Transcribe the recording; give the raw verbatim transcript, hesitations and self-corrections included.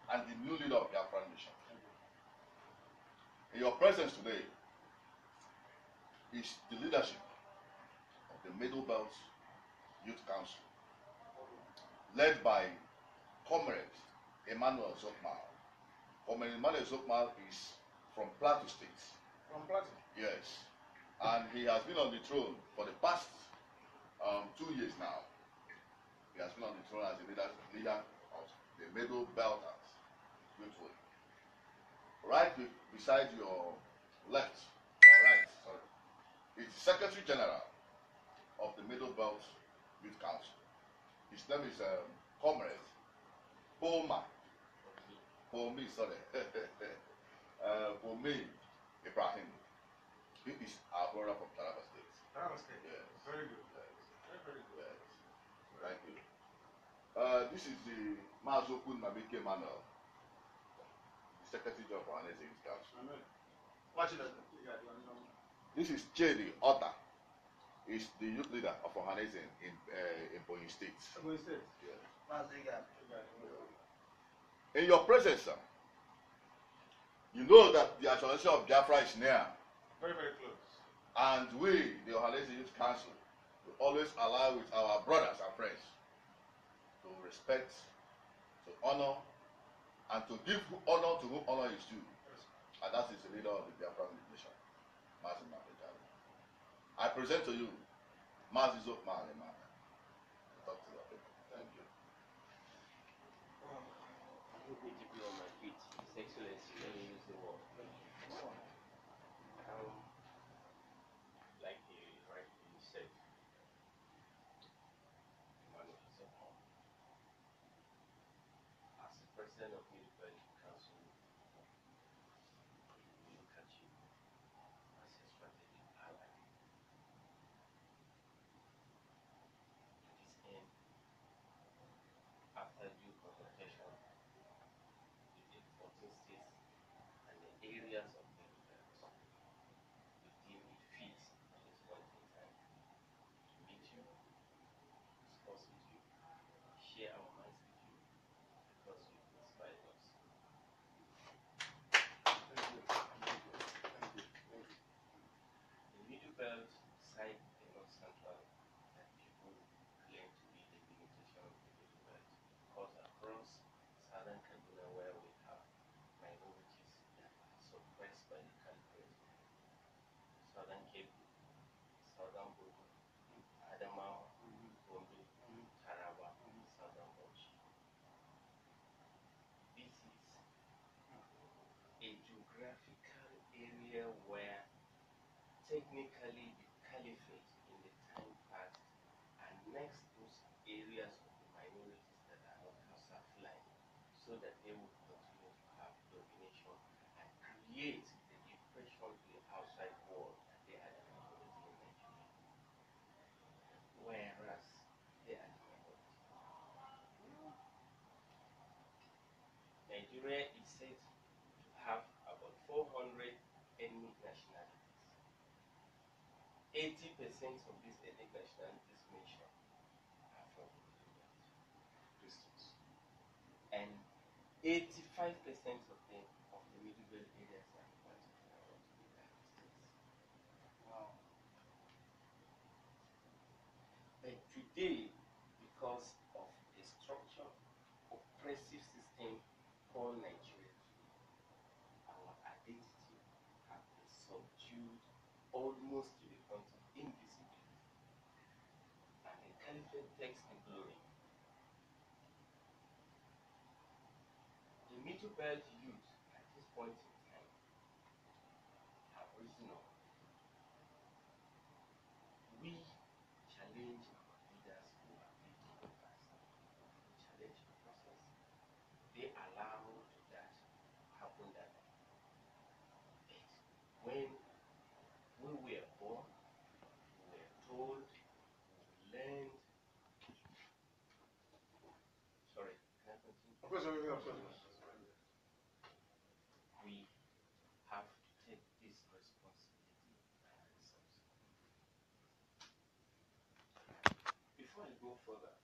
and the new leader of Biafra Nation. In your presence today is the leadership of the Middle Belt Youth Council, led by Comrade Emmanuel Zokmal. Comrade Emmanuel Zokmal is from Plateau State. From Plateau? Yes. And he has been on the throne for the past um, two years now. He has been on the throne as the leader, leader of the Middle Belters Youth Wing. Right be beside your left, or right, sorry, is the Secretary General of the Middle Belt Youth Council. His name is um, Comrade Poma. Pomi, sorry. uh, Pomi Ibrahim. He is our brother from Taraba State. Taraba State? Yes. Very good. Yes. Very, very good. Yes. Thank you. Uh, this is the Mazokun Mabike Manuel, the Secretary General for Hanese Youth Council. Amen. Watch it. This is Chedi Otta. He's the youth leader of Hanese in in, uh, in Boyin State. Boyin State. Yes. Yeah. In your presence, sir, you know that the actualization of Biafra is near. Very, very close. And we, the Ohanese Youth Council, will always ally with our brothers and friends to respect, to honor, and to give honor to whom honor is due. Yes. And that is the leader of the Biafra nation, Mazi Mapejari. I present to you Mazi Zokmal Emmanuel. Talk to your people. Thank you. I don't need to be on my feet. His Excellency, let me use the word. Um, like he rightly said, Emmanuel Zokmal, as the president of the Middle Council, we look at you as a strategic ally. To this end, after due consultation with the fourteen states and the areas of the Belt, we deem it fit at this point in time to meet you, discuss with you, share our minds with you, because you inspired us. Thank you. Thank you. Thank you. Thank you. The Middle Belt, side the North Central, that people claim to be the limitation of the Middle Belt, cuts across southern Kaduna, where we have minorities that are suppressed by the caliphate, southern Cape, southern Bodo, Adamawa, Gombe, Taraba, southern Bauchi. This is a geographical area where technically the caliphate in the time past annexed those areas of the minorities that are not Hausa flying, so that they would continue to have domination and create the impression to the outside world that they are the minority in Nigeria, whereas they are the minority. Nigeria is said to have about four hundred ethnic nationalities. eighty percent of these ethnic nationalities mentioned are from the Middle Belt, Christians. And eighty-five percent of them, of the Middle Belt areas, are particular to the United States. Wow. But today, because of the structure, oppressive system called Nigeria, our identity has been subdued almost to the point of invisibility. And the caliphate takes the glory. The Middle Belt youth at this point in time have risen up. We challenge our leaders who have lived in the past. We challenge the process. They allowed that happen that way. When we were born, we were told, we learned. Sorry, can I continue? Of course, everything of course. We have to take this responsibility by ourselves. Before I go further,